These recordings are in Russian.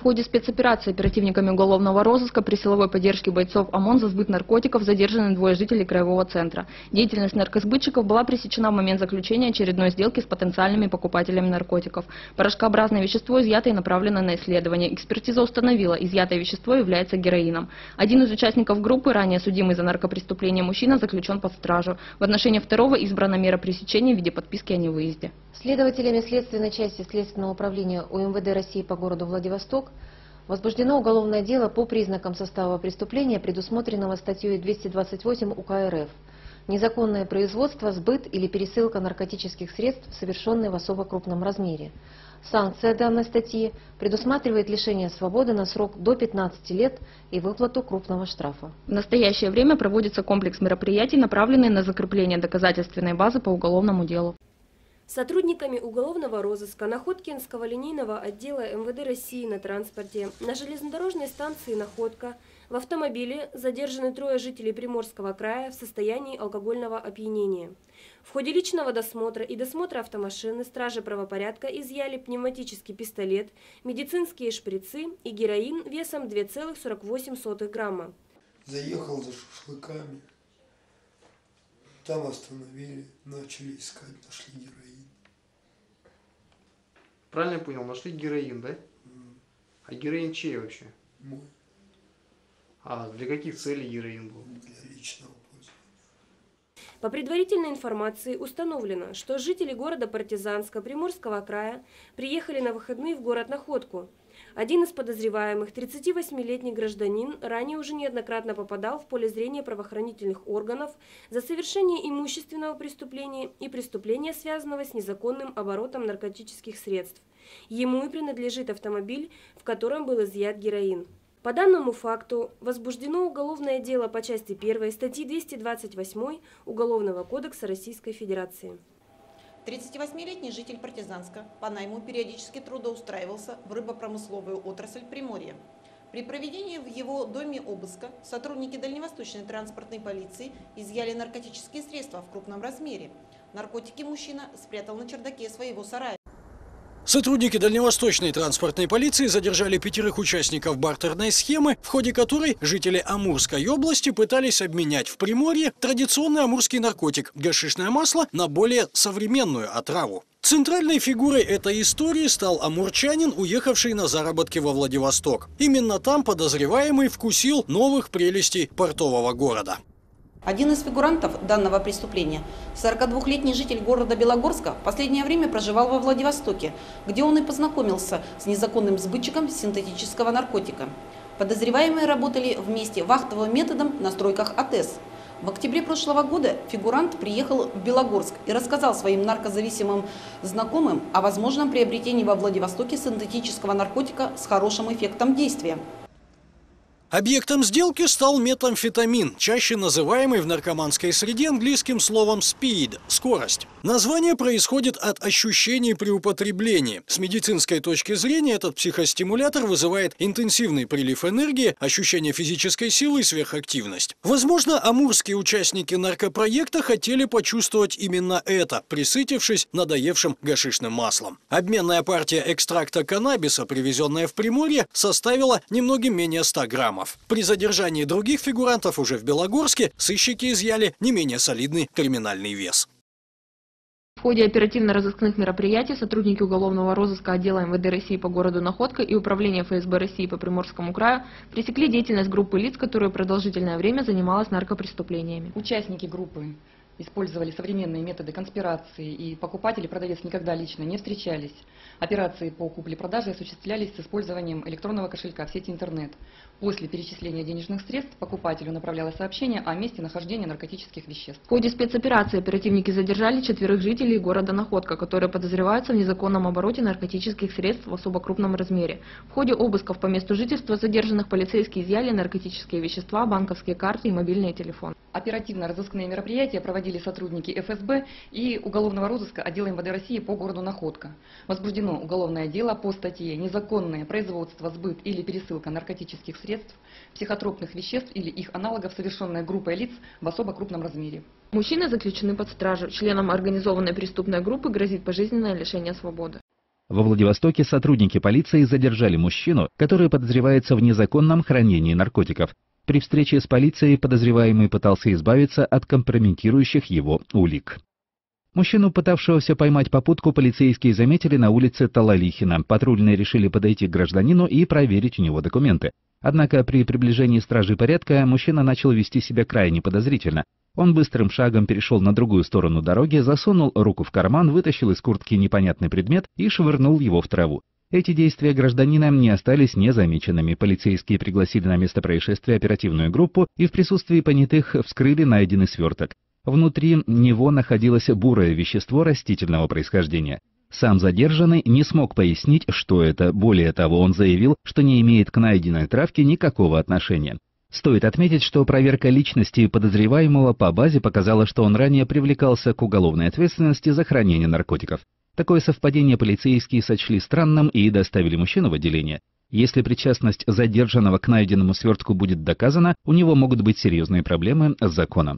В ходе спецоперации оперативниками уголовного розыска при силовой поддержке бойцов ОМОН за сбыт наркотиков задержаны двое жителей Краевого центра. Деятельность наркосбытчиков была пресечена в момент заключения очередной сделки с потенциальными покупателями наркотиков. Порошкообразное вещество изъято и направлено на исследование. Экспертиза установила, изъятое вещество является героином. Один из участников группы, ранее судимый за наркопреступление мужчина, заключен под стражу. В отношении второго избрана мера пресечения в виде подписки о невыезде. Следователями следственной части Следственного управления УМВД России по городу Владивосток возбуждено уголовное дело по признакам состава преступления, предусмотренного статьей 228 УК РФ. Незаконное производство, сбыт или пересылка наркотических средств, совершенные в особо крупном размере. Санкция данной статьи предусматривает лишение свободы на срок до 15 лет и выплату крупного штрафа. В настоящее время проводится комплекс мероприятий, направленный на закрепление доказательственной базы по уголовному делу. Сотрудниками уголовного розыска Находкинского линейного отдела МВД России на транспорте на железнодорожной станции «Находка» в автомобиле задержаны трое жителей Приморского края в состоянии алкогольного опьянения. В ходе личного досмотра и досмотра автомашины стражи правопорядка изъяли пневматический пистолет, медицинские шприцы и героин весом 2,48 грамма. Заехал за шашлыками, там остановили, начали искать, нашли героин. Правильно я понял, нашли героин, да? А героин чей вообще? Мой. А для каких целей героин был? Для личного пользования. По предварительной информации установлено, что жители города Партизанска Приморского края приехали на выходные в город Находку. Один из подозреваемых, 38-летний гражданин, ранее уже неоднократно попадал в поле зрения правоохранительных органов за совершение имущественного преступления и преступления, связанного с незаконным оборотом наркотических средств. Ему и принадлежит автомобиль, в котором был изъят героин. По данному факту возбуждено уголовное дело по части 1 статьи 228 Уголовного кодекса Российской Федерации. 38-летний житель Партизанска по найму периодически трудоустраивался в рыбопромысловую отрасль Приморья. При проведении в его доме обыска сотрудники Дальневосточной транспортной полиции изъяли наркотические средства в крупном размере. Наркотики мужчина спрятал на чердаке своего сарая. Сотрудники Дальневосточной транспортной полиции задержали 5 участников бартерной схемы, в ходе которой жители Амурской области пытались обменять в Приморье традиционный амурский наркотик – гашишное масло на более современную отраву. Центральной фигурой этой истории стал амурчанин, уехавший на заработки во Владивосток. Именно там подозреваемый вкусил новых прелестей портового города. Один из фигурантов данного преступления, 42-летний житель города Белогорска, в последнее время проживал во Владивостоке, где он и познакомился с незаконным сбытчиком синтетического наркотика. Подозреваемые работали вместе вахтовым методом на стройках АТЭС. В октябре прошлого года фигурант приехал в Белогорск и рассказал своим наркозависимым знакомым о возможном приобретении во Владивостоке синтетического наркотика с хорошим эффектом действия. Объектом сделки стал метамфетамин, чаще называемый в наркоманской среде английским словом speed – скорость. Название происходит от ощущений при употреблении. С медицинской точки зрения этот психостимулятор вызывает интенсивный прилив энергии, ощущение физической силы и сверхактивность. Возможно, амурские участники наркопроекта хотели почувствовать именно это, присытившись надоевшим гашишным маслом. Обменная партия экстракта каннабиса, привезенная в Приморье, составила немногим менее 100 граммов. При задержании других фигурантов уже в Белогорске сыщики изъяли не менее солидный криминальный вес. В ходе оперативно-розыскных мероприятий сотрудники уголовного розыска отдела МВД России по городу Находка и Управления ФСБ России по Приморскому краю пресекли деятельность группы лиц, которая продолжительное время занималась наркопреступлениями. Участники группы использовали современные методы конспирации, и покупатель и продавец никогда лично не встречались. Операции по купле-продаже осуществлялись с использованием электронного кошелька в сети интернет. После перечисления денежных средств покупателю направлялось сообщение о месте нахождения наркотических веществ. В ходе спецоперации оперативники задержали 4 жителей города Находка, которые подозреваются в незаконном обороте наркотических средств в особо крупном размере. В ходе обысков по месту жительства задержанных полицейские изъяли наркотические вещества, банковские карты и мобильные телефоны. Оперативно-розыскные мероприятия проводили сотрудники ФСБ и уголовного розыска отдела МВД России по городу Находка. Возбуждено уголовное дело по статье «Незаконное производство, сбыт или пересылка наркотических средств, психотропных веществ или их аналогов, совершенная группой лиц в особо крупном размере». Мужчины заключены под стражу. Членам организованной преступной группы грозит пожизненное лишение свободы. Во Владивостоке сотрудники полиции задержали мужчину, который подозревается в незаконном хранении наркотиков. При встрече с полицией подозреваемый пытался избавиться от компрометирующих его улик. Мужчину, пытавшегося поймать попутку, полицейские заметили на улице Талалихина. Патрульные решили подойти к гражданину и проверить у него документы. Однако при приближении стражи порядка мужчина начал вести себя крайне подозрительно. Он быстрым шагом перешел на другую сторону дороги, засунул руку в карман, вытащил из куртки непонятный предмет и швырнул его в траву. Эти действия гражданина не остались незамеченными. Полицейские пригласили на место происшествия оперативную группу и в присутствии понятых вскрыли найденный сверток. Внутри него находилось бурое вещество растительного происхождения. Сам задержанный не смог пояснить, что это. Более того, он заявил, что не имеет к найденной травке никакого отношения. Стоит отметить, что проверка личности подозреваемого по базе показала, что он ранее привлекался к уголовной ответственности за хранение наркотиков. Такое совпадение полицейские сочли странным и доставили мужчину в отделение. Если причастность задержанного к найденному свертку будет доказана, у него могут быть серьезные проблемы с законом.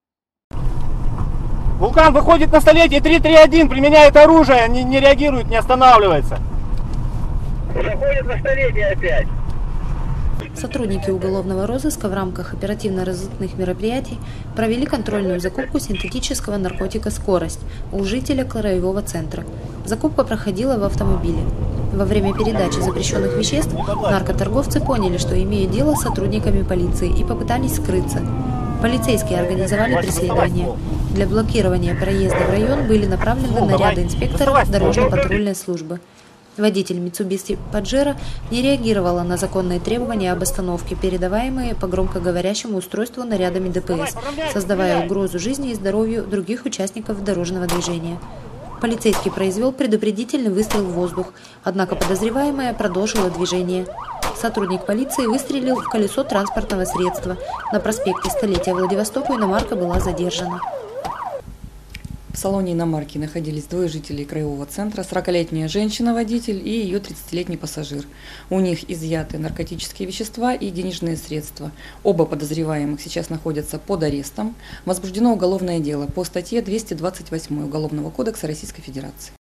Вулкан выходит на столетие 331, применяет оружие, не реагирует, не останавливается. Выходит на столетие опять. Сотрудники уголовного розыска в рамках оперативно-розыскных мероприятий провели контрольную закупку синтетического наркотика «Скорость» у жителя краевого центра. Закупка проходила в автомобиле. Во время передачи запрещенных веществ наркоторговцы поняли, что имеют дело с сотрудниками полиции и попытались скрыться. Полицейские организовали преследование. Для блокирования проезда в район были направлены наряды инспекторов дорожно-патрульной службы. Водитель Mitsubishi Pajero не реагировала на законные требования об остановке, передаваемые по громкоговорящему устройству нарядами ДПС, создавая угрозу жизни и здоровью других участников дорожного движения. Полицейский произвел предупредительный выстрел в воздух, однако подозреваемая продолжила движение. Сотрудник полиции выстрелил в колесо транспортного средства. На проспекте Столетия Владивостоку иномарка была задержана. В салоне иномарки находились двое жителей краевого центра, 40-летняя женщина-водитель и ее 30-летний пассажир. У них изъяты наркотические вещества и денежные средства. Оба подозреваемых сейчас находятся под арестом. Возбуждено уголовное дело по статье 228 Уголовного кодекса Российской Федерации.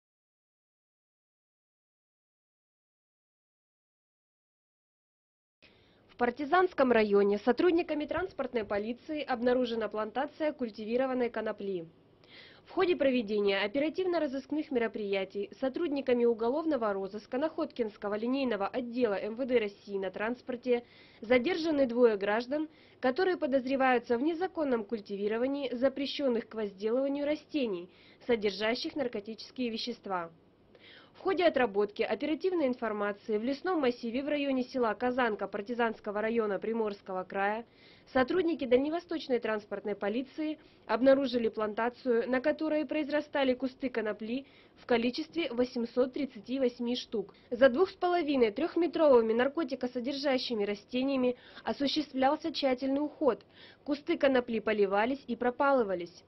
В Партизанском районе сотрудниками транспортной полиции обнаружена плантация культивированной конопли. В ходе проведения оперативно-розыскных мероприятий сотрудниками уголовного розыска Находкинского линейного отдела МВД России на транспорте задержаны двое граждан, которые подозреваются в незаконном культивировании запрещенных к возделыванию растений, содержащих наркотические вещества. В ходе отработки оперативной информации в лесном массиве в районе села Казанка Партизанского района Приморского края сотрудники Дальневосточной транспортной полиции обнаружили плантацию, на которой произрастали кусты конопли в количестве 838 штук. За 2,5–3-метровыми наркотикосодержащими растениями осуществлялся тщательный уход. Кусты конопли поливались и пропалывались.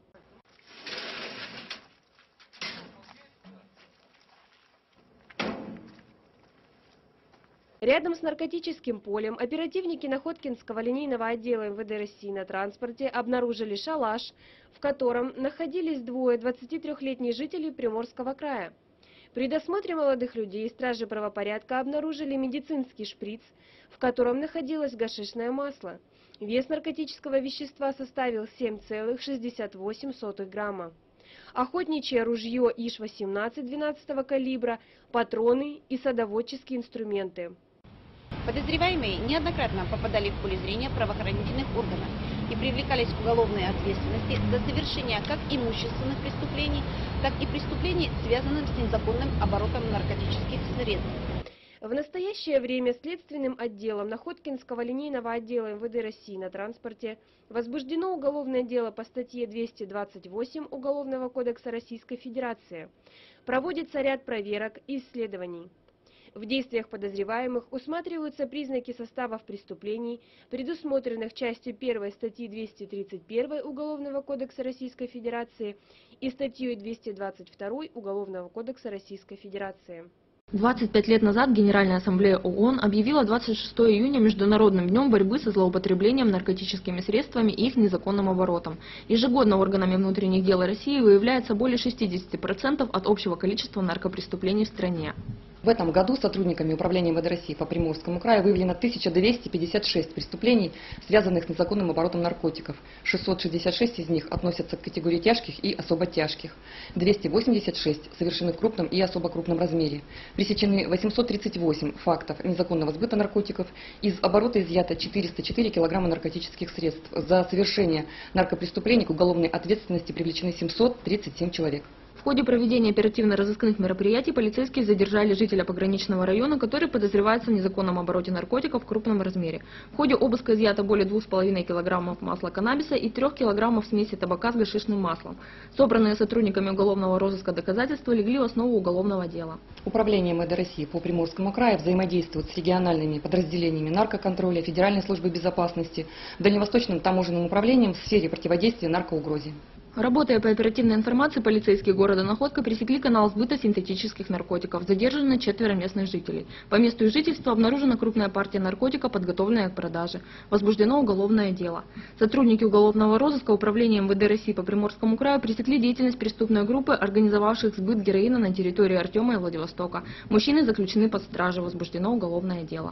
Рядом с наркотическим полем оперативники Находкинского линейного отдела МВД России на транспорте обнаружили шалаш, в котором находились двое 23-летних жителей Приморского края. При досмотре молодых людей стражи правопорядка обнаружили медицинский шприц, в котором находилось гашишное масло. Вес наркотического вещества составил 7,68 грамма. Охотничье ружье ИШ-18 12 калибра, патроны и садоводческие инструменты. Подозреваемые неоднократно попадали в поле зрения правоохранительных органов и привлекались к уголовной ответственности за совершение как имущественных преступлений, так и преступлений, связанных с незаконным оборотом наркотических средств. В настоящее время следственным отделом Находкинского линейного отдела МВД России на транспорте возбуждено уголовное дело по статье 228 Уголовного кодекса Российской Федерации. Проводится ряд проверок и исследований. В действиях подозреваемых усматриваются признаки составов преступлений, предусмотренных частью 1 статьи 231 Уголовного кодекса Российской Федерации и статьей 222 Уголовного кодекса Российской Федерации. 25 лет назад Генеральная ассамблея ООН объявила 26 июня Международным днем борьбы со злоупотреблением наркотическими средствами и их незаконным оборотом. Ежегодно органами внутренних дел России выявляется более 60% от общего количества наркопреступлений в стране. В этом году сотрудниками Управления МВД России по Приморскому краю выявлено 1256 преступлений, связанных с незаконным оборотом наркотиков. 666 из них относятся к категории тяжких и особо тяжких. 286 совершены в крупном и особо крупном размере. Пресечены 838 фактов незаконного сбыта наркотиков. Из оборота изъято 404 килограмма наркотических средств. За совершение наркопреступлений к уголовной ответственности привлечены 737 человек. В ходе проведения оперативно-розыскных мероприятий полицейские задержали жителя пограничного района, который подозревается в незаконном обороте наркотиков в крупном размере. В ходе обыска изъято более 2,5 килограммов масла каннабиса и 3 килограммов смеси табака с гашишным маслом. Собранные сотрудниками уголовного розыска доказательства легли в основу уголовного дела. Управление МВД России по Приморскому краю взаимодействует с региональными подразделениями наркоконтроля, Федеральной службы безопасности, Дальневосточным таможенным управлением в сфере противодействия наркоугрозе. Работая по оперативной информации, полицейские города Находка пресекли канал сбыта синтетических наркотиков. Задержаны 4 местных жителей. По месту их жительства обнаружена крупная партия наркотика, подготовленная к продаже. Возбуждено уголовное дело. Сотрудники уголовного розыска Управления МВД России по Приморскому краю пресекли деятельность преступной группы, организовавших сбыт героина на территории Артема и Владивостока. Мужчины заключены под стражей. Возбуждено уголовное дело.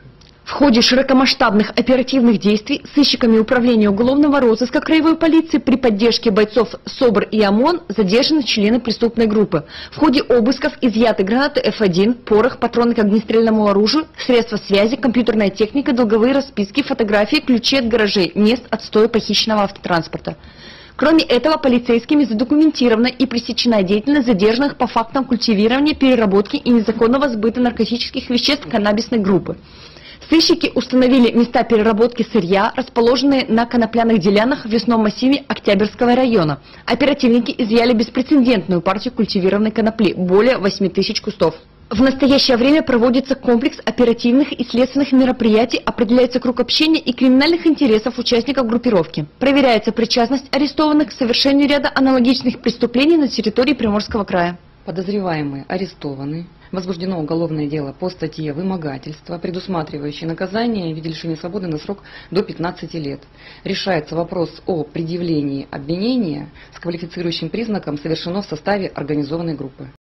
В ходе широкомасштабных оперативных действий сыщиками Управления уголовного розыска краевой полиции при поддержке бойцов СОБР и ОМОН задержаны члены преступной группы. В ходе обысков изъяты гранаты F1, порох, патроны к огнестрельному оружию, средства связи, компьютерная техника, долговые расписки, фотографии, ключи от гаражей, мест отстоя похищенного автотранспорта. Кроме этого, полицейскими задокументирована и пресечена деятельность задержанных по фактам культивирования, переработки и незаконного сбыта наркотических веществ каннабисной группы. Сыщики установили места переработки сырья, расположенные на конопляных делянах в лесном массиве Октябрьского района. Оперативники изъяли беспрецедентную партию культивированной конопли, более 8000 кустов. В настоящее время проводится комплекс оперативных и следственных мероприятий, определяется круг общения и криминальных интересов участников группировки. Проверяется причастность арестованных к совершению ряда аналогичных преступлений на территории Приморского края. Подозреваемые арестованы. Возбуждено уголовное дело по статье «Вымогательство», предусматривающее наказание в виде лишения свободы на срок до 15 лет. Решается вопрос о предъявлении обвинения с квалифицирующим признаком, совершено в составе организованной группы.